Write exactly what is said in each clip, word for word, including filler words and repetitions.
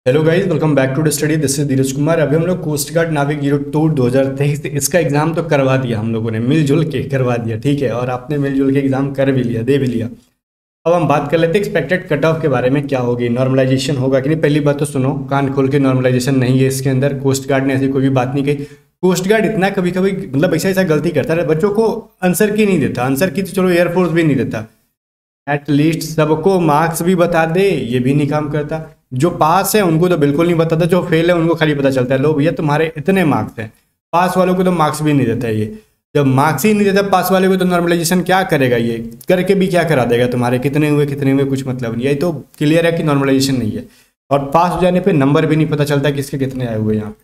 Hello guys, welcome back to the study. This is Dheeraj Kumar. अभी हम लोग कोस्ट गार्ड नाविक जीरो टू दो हज़ार तेईस इसका एग्जाम तो करवा दिया, हम लोगों ने मिलजुल के करवा दिया, ठीक है। और आपने मिलजुल के एग्जाम कर भी लिया, दे भी लिया। अब हम बात कर लेते हैं एक्सपेक्टेड कट ऑफ के बारे में। क्या होगी, नॉर्मलाइजेशन होगा कि नहीं। पहली बात तो सुनो, कान खोल के, नॉर्मलाइजेशन नहीं है इसके अंदर। कोस्ट गार्ड ने ऐसी कोई भी बात नहीं कही। कोस्ट गार्ड इतना कभी कभी मतलब ऐसा ऐसा गलती करता है, बच्चों को आंसर की नहीं देता। आंसर की तो चलो एयरफोर्स भी नहीं देता, एटलीस्ट सबको मार्क्स भी बता दे, ये भी नहीं काम करता। जो पास है उनको तो बिल्कुल नहीं बताता, जो फेल है उनको खाली पता चलता है लो भैया तुम्हारे इतने मार्क्स हैं। पास वालों को तो मार्क्स भी नहीं देता है। ये जब मार्क्स ही नहीं देता पास वाले को, तो नॉर्मलाइजेशन क्या करेगा? ये करके भी क्या करा देगा? तुम्हारे कितने हुए कितने हुए कुछ मतलब नहीं। यही तो क्लियर है कि नॉर्मलाइजेशन नहीं है। और पास हो जाने पर नंबर भी नहीं पता चलता किसके कितने आए हुए यहाँ पे।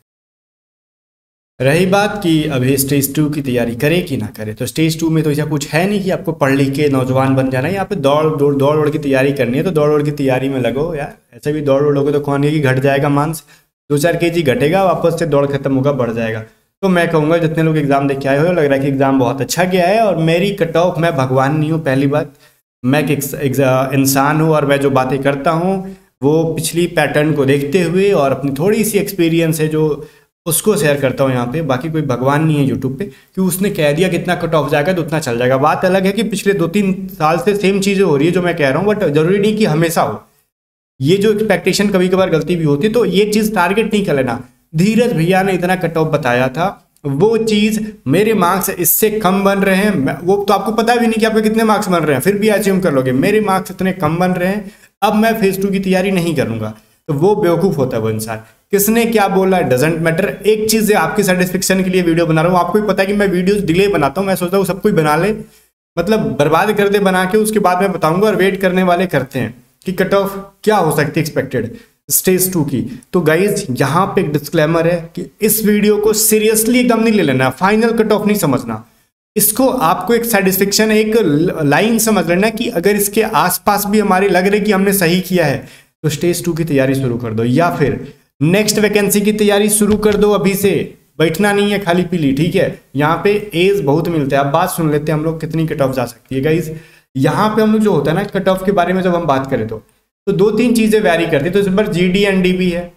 रही बात कि अभी स्टेज टू की तैयारी करे कि ना करे, तो स्टेज टू में तो ऐसा कुछ है नहीं कि आपको पढ़ लिख के नौजवान बन जाना है। यहाँ पे दौड़ दौड़ दौड़ दौड़ की तैयारी करनी है, तो दौड़ दौड़ की तैयारी में लगो यार। ऐसे भी दौड़ दौड़ोगे तो कौन है कि घट जाएगा मांस, दो चार के जी घटेगा, वापस से दौड़ खत्म होगा, बढ़ जाएगा। तो मैं कहूँगा जितने लोग एग्जाम देख के आए हो, लग रहा है कि एग्जाम बहुत अच्छा गया है। और मेरी कट ऑफ, मैं भगवान नहीं हूँ, पहली बात मैं एक इंसान हूँ, और मैं जो बातें करता हूँ वो पिछली पैटर्न को देखते हुए और अपनी थोड़ी सी एक्सपीरियंस है जो उसको शेयर करता हूँ यहाँ पे। बाकी कोई भगवान नहीं है यूट्यूब पे कि उसने कह दिया कि इतना कट ऑफ जाएगा तो उतना चल जाएगा। बात अलग है कि पिछले दो तीन साल से सेम चीज़ें हो रही है जो मैं कह रहा हूँ, बट जरूरी नहीं कि हमेशा हो। ये जो एक्सपेक्टेशन कभी कभार गलती भी होती है, तो ये चीज़ टारगेट नहीं कर लेना। धीरज भैया ने इतना कट ऑफ बताया था, वो चीज़ मेरे मार्क्स इससे कम बन रहे हैं, वो तो आपको पता भी नहीं कि आपके कितने मार्क्स बन रहे हैं, फिर भी अचीव कर लोगे। मेरे मार्क्स इतने कम बन रहे हैं, अब मैं फेज टू की तैयारी नहीं करूँगा। तो वो बेवकूफ़ होता है वो इंसान। किसने क्या बोला डजेंट मैटर। एक चीज़ है, आपकी सेटिस्फेक्शन के लिए वीडियो बना रहा हूँ। आपको भी पता है कि मैं वीडियोस डिले बनाता हूँ, मैं सोचता हूँ सब कोई बना ले, मतलब बर्बाद कर दे बना के, उसके बाद मैं बताऊंगा। और वेट करने वाले करते हैं कि कट ऑफ क्या हो सकती है एक्सपेक्टेड स्टेज टू की। तो गाइज यहाँ पे एक डिस्क्लेमर है कि इस वीडियो को सीरियसली एकदम नहीं ले लेना, फाइनल कट ऑफ नहीं समझना इसको। आपको एक सेटिस्फेक्शन, एक लाइन समझ लेना कि अगर इसके आसपास भी हमारी लग रही कि हमने सही किया है, तो स्टेज टू की तैयारी शुरू कर दो, या फिर नेक्स्ट वैकेंसी की तैयारी शुरू कर दो। अभी से बैठना नहीं है खाली पीली, ठीक है। यहाँ पे एज बहुत मिलता है। अब बात सुन लेते हैं हम लोग कितनी कट ऑफ जा सकती है गाइज। यहाँ पे हम लोग जो होता है ना कट ऑफ के बारे में जब हम बात करें तो तो दो तीन चीजें वैरी करती है। तो इस बार जी डी एन डी भी है।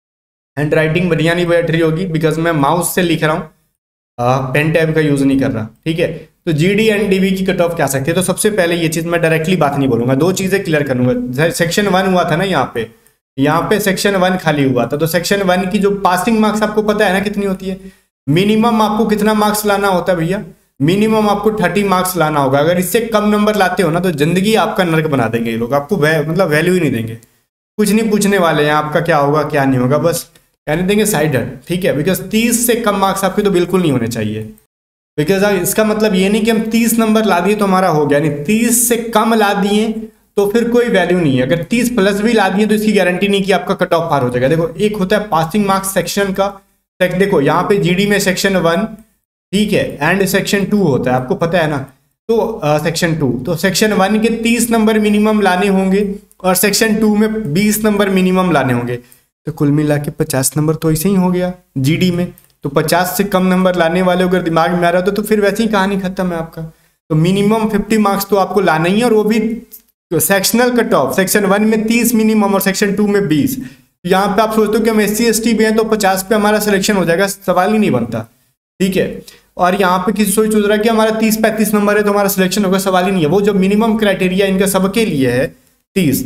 हैंड राइटिंग बढ़िया नहीं बैठ रही होगी बिकॉज मैं माउस से लिख रहा हूँ, पेन टैब का यूज नहीं कर रहा, ठीक है। तो G D N D B की कट ऑफ क्या सकती है? तो सबसे पहले ये चीज मैं डायरेक्टली बात नहीं बोलूंगा, दो चीजें क्लियर करूंगा। सेक्शन वन हुआ था ना, यहाँ पे यहाँ पे सेक्शन वन खाली हुआ था। तो सेक्शन वन की जो पासिंग मार्क्स आपको पता है ना कितनी होती है? मिनिमम आपको कितना मार्क्स लाना होता है भैया? मिनिमम आपको थर्टी मार्क्स लाना होगा। अगर इससे कम नंबर लाते हो ना, तो जिंदगी आपका नर्क बना देंगे ये लोग। आपको मतलब वैल्यू ही नहीं देंगे, कुछ नहीं पूछने वाले हैं आपका क्या होगा क्या नहीं होगा, बस कहने देंगे साइड हट, ठीक है। बिकॉज तीस से कम मार्क्स आपके तो बिल्कुल नहीं होने चाहिए। बिकॉज इसका मतलब ये नहीं कि हम तीस नंबर ला दिए तो हमारा हो गया, नहीं। तीस से कम ला दिए तो फिर कोई वैल्यू नहीं है। अगर तीस प्लस भी ला दिए तो इसकी गारंटी नहीं कि आपका कट ऑफ पार हो जाएगा। देखो, एक होता है पासिंग मार्क्स सेक्शन का, देखो यहाँ पे जीडी में सेक्शन वन, ठीक है, एंड सेक्शन टू होता है, आपको पता है ना। तो सेक्शन टू, तो सेक्शन वन के तीस नंबर मिनिमम लाने होंगे और सेक्शन टू में बीस नंबर मिनिमम लाने होंगे। तो कुल मिला के पचास नंबर तो ऐसे ही हो गया जीडी में। तो पचास से कम नंबर लाने वाले अगर दिमाग में आ रहा हो तो फिर वैसे ही कहानी खत्म है आपका। तो मिनिमम फिफ्टी मार्क्स तो आपको लाना ही है, और वो भी तो sectional cut off. Section one में तीस मिनिमम और सेक्शन टू में बीस। यहाँ पे आप सोचते हो कि हम एस सी एस टी भी हैं तो पचास पे हमारा सिलेक्शन हो जाएगा, सवाल ही नहीं बनता, ठीक है। और यहाँ पे किसी सोच सोच रहा है कि हमारा तीस पैंतीस नंबर है तो हमारा सिलेक्शन होगा, सवाल ही नहीं है। वो जो मिनिमम क्राइटेरिया इनका सबके लिए है तीस,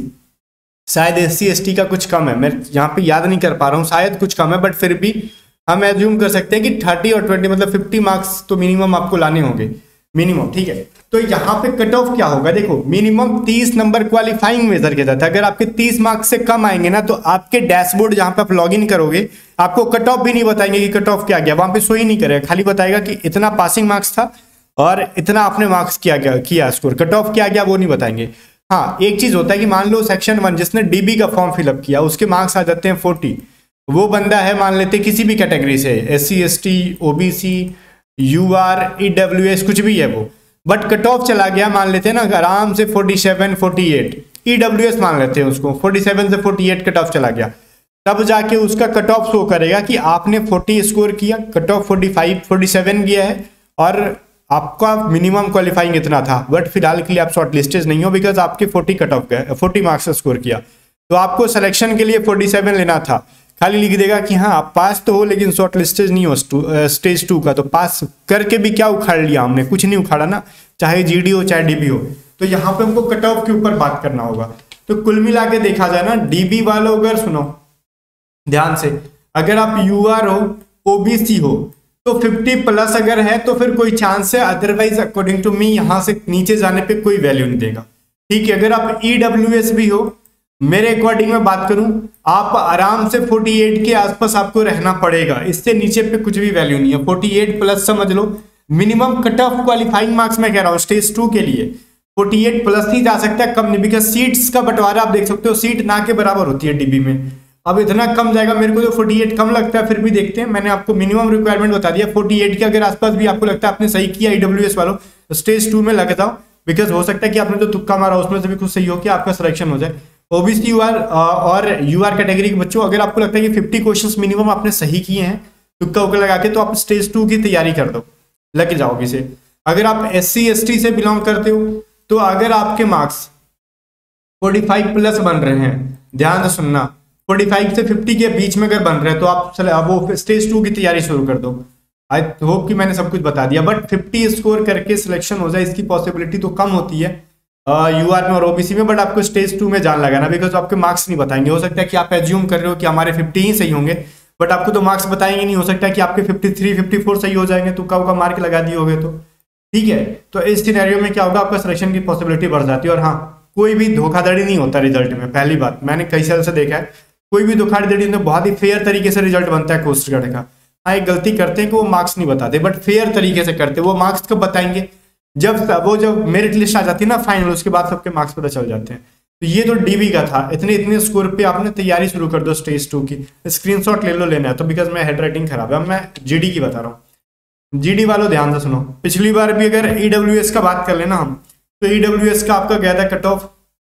शायद एस सी एस टी का कुछ कम है, मैं यहाँ पे याद नहीं कर पा रहा हूँ, शायद कुछ कम है, बट फिर भी हम एज्यूम कर सकते हैं कि थर्टी और ट्वेंटी मतलब फिफ्टी मार्क्स तो मिनिमम आपको लाने होंगे, मिनिमम, ठीक है। तो यहाँ पे कट ऑफ क्या होगा? देखो, मिनिमम तीस नंबर क्वालिफाइंग मेजर के तहत। अगर आपके तीस मार्क्स से कम आएंगे ना, तो आपके डैशबोर्ड जहां पे आप लॉग इन करोगे, आपको कट ऑफ भी नहीं बताएंगे कि कट ऑफ क्या गया, वहां पे शो ही नहीं करेगा, खाली बताएगा कि इतना पासिंग मार्क्स था और इतना आपने मार्क्स किया गया किया स्कोर। कट ऑफ क्या गया वो नहीं बताएंगे। हाँ, एक चीज होता है कि मान लो सेक्शन वन जिसने डीबी का फॉर्म फिलअप किया उसके मार्क्स आ जाते हैं फोर्टी। वो बंदा है मान लेते किसी भी कैटेगरी से, S C S T, OBC, U R, E W S, कुछ भी है वो, बट कट ऑफ चला गया मान लेते हैं ना आराम से सैंतालीस, अड़तालीस, ईडब्ल्यूएस मान लेते हैं उसको, सैंतालीस से अड़तालीस कट ऑफ चला गया, तब जाके उसका कट ऑफ शो करेगा कि आपने चालीस स्कोर किया, कट ऑफ पैंतालीस, सैंतालीस गया है और आपका मिनिमम क्वालिफाइंग इतना था, बट फिलहाल के लिए आप शॉर्ट लिस्टेज नहीं हो बिकॉज आपके चालीस कट ऑफ गए, चालीस मार्क्स स्कोर किया। तो आपको सिलेक्शन के लिए फोर्टी सेवन लेना था, खाली लिख देगा कि हाँ आप पास तो हो लेकिन शॉर्ट लिस्टेज नहीं हो स्टेज टू का, तो पास करके भी क्या उखाड़ लिया हमने, कुछ नहीं उखाड़ा ना, चाहे जीडी हो चाहे डीबी हो। तो यहाँ पे हमको कट ऑफ के ऊपर बात करना होगा। तो कुल मिला के देखा जाए ना, डीबी वालों अगर सुनो ध्यान से, अगर आप यूआर हो, ओबीसी हो, तो फिफ्टी प्लस अगर है तो फिर कोई चांस है, अदरवाइज अकॉर्डिंग टू मी यहाँ से नीचे जाने पे कोई वैल्यू नहीं देगा। ठीक है, अगर आप ईडब्ल्यूएस भी हो, मेरे अकॉर्डिंग में बात करूं, आप आराम से अड़तालीस के आसपास आपको रहना पड़ेगा, इससे नीचे पे कुछ भी वैल्यू नहीं है। अड़तालीस प्लस समझ लो minimum cut off qualifying marks में कह रहा हूं स्टेज टू के लिए, अड़तालीस प्लस ही जा सकता है, कम नहीं, बिकॉज सीट्स का बंटवारा आप देख सकते हो, सीट ना के बराबर होती है डीबी में। अब इतना कम जाएगा, मेरे को तो अड़तालीस कम लगता है, फिर भी देखते हैं। मैंने आपको मिनिमम रिक्वायरमेंट बता दिया, अड़तालीस के अगर आसपास भी आपको लगता है आपने सही किया ईडब्ल्यूएस वालों, तो स्टेज टू में लग जाओ, बिकॉज हो सकता है कि आपने जो तुक्का मारा उसमें से भी कुछ सही हो कि आपका सिलेक्शन हो जाए। ओबीसी यूआर और यूआर कैटेगरी के बच्चों, अगर आपको लगता है कि फिफ्टी क्वेश्चंस मिनिमम आपने सही किए हैं तुक्का उक्का लगा के, तो आप स्टेज टू की तैयारी कर दो, लग जाओगे से। अगर आप एस सी एस टी से बिलोंग करते हो, तो अगर आपके मार्क्स पैंतालीस प्लस बन रहे हैं, ध्यान से सुनना, पैंतालीस से पचास के बीच में अगर बन रहे हैं तो आप चले वो स्टेज टू की तैयारी शुरू कर दो। आई होप कि मैंने सब कुछ बता दिया, बट फिफ्टी स्कोर करके सिलेक्शन हो जाए इसकी पॉसिबिलिटी तो कम होती है यूआर uh, में और ओबीसी में, बट आपको स्टेज टू में जान लगाना, बिकॉज आपके मार्क्स नहीं बताएंगे। हो सकता है कि आप एज्यूम कर रहे हो कि हमारे फिफ्टी ही सही होंगे, बट आपको तो मार्क्स बताएंगे नहीं, हो सकता है कि आपके फिफ्टी थ्री, फिफ्टी फोर सही हो जाएंगे, तो का मार्क लगा दिए होगे तो ठीक है। तो इस सिनेरियो में क्या होगा, आपका सिलेक्शन की पॉसिबिलिटी बढ़ जाती है। और हाँ, कोई भी धोखाधड़ी नहीं होता रिजल्ट में, पहली बात मैंने कई साल से देखा है, कोई भी धोखाधड़ी में बहुत ही फेयर तरीके से रिजल्ट बनता है कोस्ट गार्ड का। हाँ, एक गलती करते हैं कि वो मार्क्स नहीं बताते, बट फेयर तरीके से करते। वो मार्क्स कब बताएंगे, जब वो जब मेरिट लिस्ट आ जाती है ना फाइनल, उसके बाद सबके मार्क्स पता चल जाते हैं। तो ये तो डीबी का था, इतने इतने स्कोर पे आपने तैयारी शुरू कर दो स्टेज टू की। स्क्रीनशॉट ले लो, लेना है तो, बिकॉज मैं हैंड राइटिंग खराब है। अब मैं जीडी की बता रहा हूँ। जीडी वालों ध्यान से सुनो, पिछली बार भी अगर ईडब्ल्यूएस का बात कर लेना हम, तो ईडब्ल्यूएस का आपका गया था कट ऑफ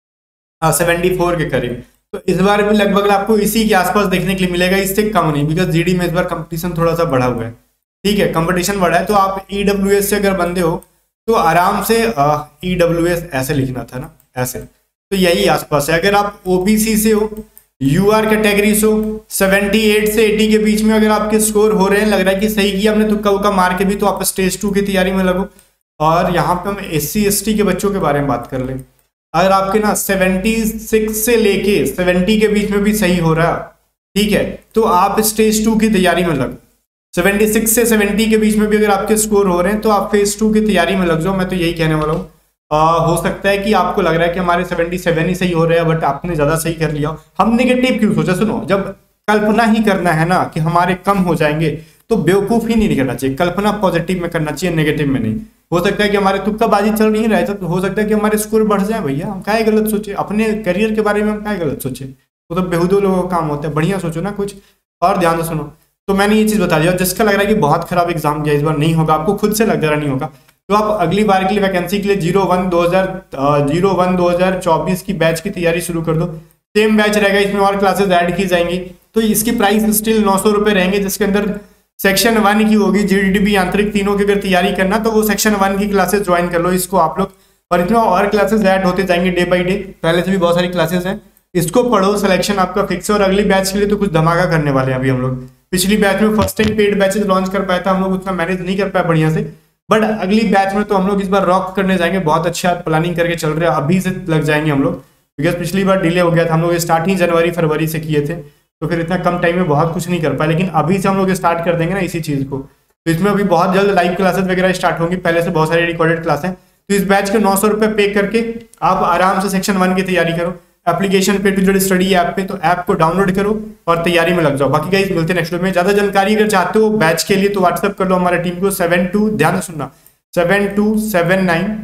सेवेंटी फोर के करीब, तो इस बार भी लगभग आपको इसी के आसपास देखने के लिए मिलेगा, इससे कम नहीं, बिकॉज जीडी में इस बार कंपटीशन थोड़ा सा बढ़ा हुआ है। ठीक है, कंपटीशन बढ़ा है, तो आप ईडब्ल्यूएस से अगर बंदे हो तो आराम से ईडब्ल्यूएस uh, ऐसे लिखना था ना, ऐसे, तो यही आसपास है। अगर आप ओबीसी से हो, यूआर कैटेगरी से हो, अठहत्तर से अस्सी के बीच में अगर आपके स्कोर हो रहे हैं, लग रहा है कि सही किया हमने तुक्का उक्का मार के भी, तो आप स्टेज टू की तैयारी में लगो। और यहाँ पे हम एस सी एस टी के बच्चों के बारे में बात कर लें, अगर आपके ना छिहत्तर से लेके सत्तर के बीच में भी सही हो रहा, ठीक है, तो आप स्टेज टू की तैयारी में लगो। छिहत्तर से सत्तर के बीच में भी अगर आपके स्कोर हो रहे हैं तो आप फेज टू की तैयारी में लग जाओ, मैं तो यही कहने वाला हूँ। हो सकता है कि आपको लग रहा है कि हमारे सतहत्तर ही सही हो रहे हैं, बट आपने ज्यादा सही कर लिया। हम नेगेटिव क्यों सोचा, सुनो, जब कल्पना ही करना है ना कि हमारे कम हो जाएंगे, तो बेवकूफ ही नहीं करना चाहिए, कल्पना पॉजिटिव में करना चाहिए, नेगेटिव में नहीं। हो सकता है कि हमारे तुक्काबाजी चल नहीं रहा है, तो हो सकता है कि हमारे स्कोर बढ़ जाए। भैया हम क्या गलत सोचे, अपने करियर के बारे में हम क्या गलत सोचे, वो तो बेहुदो लोगों का काम होता है, बढ़िया सोचो ना कुछ। और ध्यान से सुनो, तो मैंने ये चीज बता दिया, जिसका लग रहा है कि बहुत खराब एग्जाम दिया इस बार नहीं होगा, आपको खुद से लग रहा नहीं होगा, तो आप अगली बार के लिए वैकेंसी के लिए जीरो वन दो हजार जीरो वन दो हजार चौबीस की बैच की तैयारी शुरू कर दो। सेम बैच रहेगा, इसमें और क्लासेस ऐड की जाएंगी, तो इसकी प्राइस स्टिल नौ सौ रुपए रहेंगे, जिसके अंदर सेक्शन वन की होगी, जीडीबी आंतरिक, तीनों की अगर तैयारी करना तो वो सेक्शन वन की क्लासेस ज्वाइन कर लो इसको आप लोग, और इसमें और क्लासेस ऐड होते जाएंगे डे बाई डे। पहले से भी बहुत सारी क्लासेस हैं, इसको पढ़ो, सिलेक्शन आपका फिक्स है। और अगली बैच के लिए तो कुछ धमाका करने वाले हैं अभी हम लोग। पिछली बैच में first time paid batches launch कर पाया था हम लोग, उतना मैनेज नहीं कर पाया बढ़िया से, बट अगली बैच में तो हम लोग इस बार रॉक करने जाएंगे, बहुत अच्छा प्लानिंग करके चल रहे हैं, अभी से लग जाएंगे हम लोग, बिकॉज पिछली बार डिले हो गया था, हम लोग स्टार्ट ही जनवरी फरवरी से किए थे, तो फिर इतना कम टाइम में बहुत कुछ नहीं कर पाए, लेकिन अभी से हम लोग स्टार्ट कर देंगे ना इसी चीज को। तो इसमें अभी बहुत जल्द लाइव क्लासेस वगैरह स्टार्ट होंगी, पहले से बहुत सारी रिकॉर्डेड क्लास है। तो इस बैच के नौ सौ रुपए पे करके आप आराम से सेक्शन वन की तैयारी करो, एप्लीकेशन पे टू जेड स्टडी ऐप पे, तो ऐप को डाउनलोड करो और तैयारी में लग जाओ। बाकी गाइस मिलते हैं नेक्स्ट वीडियो में। ज्यादा जानकारी अगर चाहते हो बैच के लिए तो व्हाट्सएप कर लो हमारे टीम को, सेवन टू ध्यान से सुनना, seven two seven nine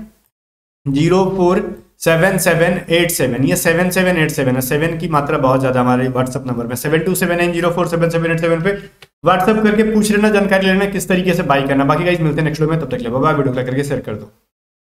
zero four seven seven eight seven, ये सेवन सेवन एट सेवन है, सेवन की मात्रा बहुत ज्यादा हमारे व्हाट्सएप नंबर में, seven two seven nine zero four seven seven eight seven पे व्हाट्सएप करके पूछ लेना, जानकारी लेना किस तरीके से बाई करना। बाकी गाइस मिलते हैं नेक्स्ट वीडियो में, तब तक के लिए बाय बाय। वीडियो को लाइक करके शेयर कर दो।